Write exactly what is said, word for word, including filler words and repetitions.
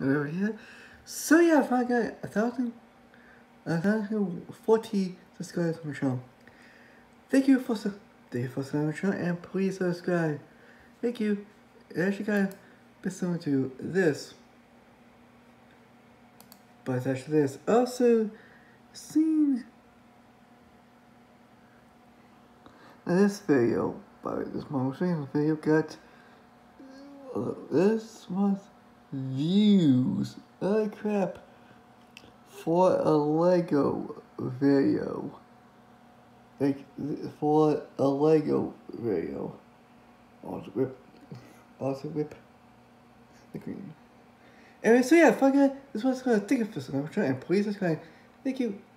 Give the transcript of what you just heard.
over here. So yeah, if I got a thousand, a thousand forty subscribers on my channel. Thank you for thank you for subscribing to my channel, and please subscribe. Thank you. As you guys listen to this, but it's actually this. Also, seen in this video, by this most recent video, got uh, this month's views. Oh crap! For a Lego video, like for a Lego video, also whip, also whip the green. Anyway, so yeah, fuck it. This was gonna take it for some and please subscribe. Thank you.